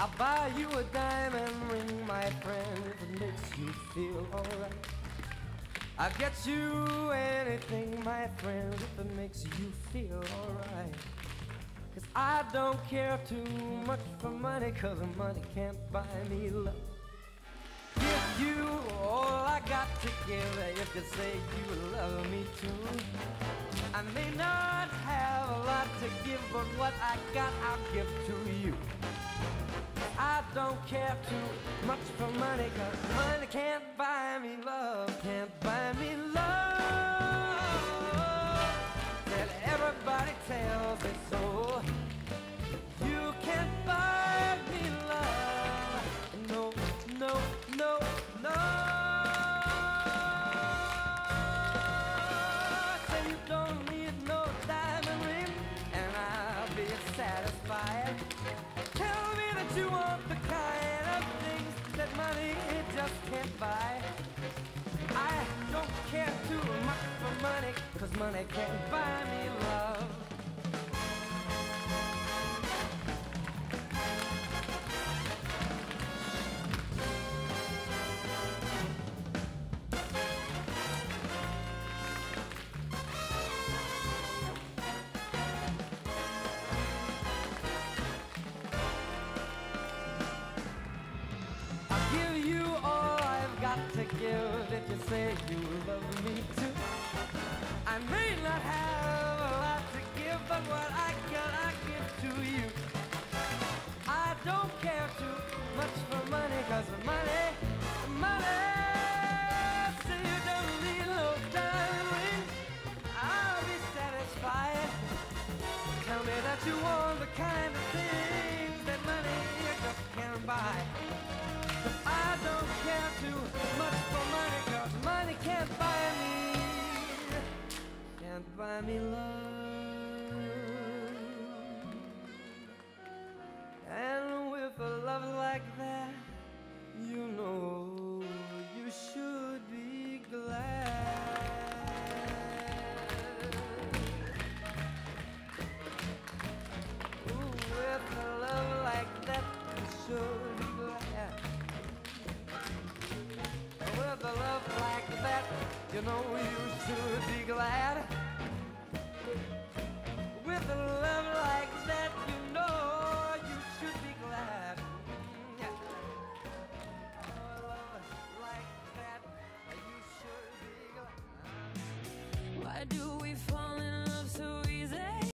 I'll buy you a diamond ring, my friend, if it makes you feel alright. I'll get you anything, my friend, if it makes you feel alright. 'Cause I don't care too much for money, 'cause money can't buy me love. Give you all I got to give if you say you love me too. I may not have a lot to give, but what I got I'll give to you. I don't care too much for money, 'cause money can't buy me love, can't buy me love. That everybody tells me so. You can't buy me love. No, no, no, no. Say you don't need no diamond ring, and I'll be satisfied. Tell me that you want the kind of things that money just can't buy. I don't care too much for money, 'cause money can't buy me love. To give if you say you love me too. I may not have a lot to give, but what I got I give to you. I don't care too much for money, 'cause money, money. Say you don't need no diamond ring, I'll be satisfied. Tell me that you want the kind of things that money just can't buy. I don't care too much for money, 'cause money can't buy me love. And with a love like that, you know you should be glad. Ooh, with a love like that, you should be glad. With a love like that, you know you should be glad. With a love like that, you know you should be glad. Yeah. A love like that, you should be glad. Why do